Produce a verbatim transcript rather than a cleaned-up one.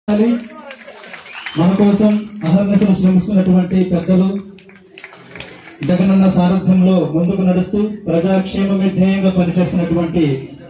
మన కోసం అహర్నిశలు శ్రమిస్తున్నటువంటి పెద్దలు జగనన్న సారథ్యంలో ముందుకు నడుస్తూ ప్రజాక్షేమమే ధ్యేయంగా పనిచేస్తున్నటువంటి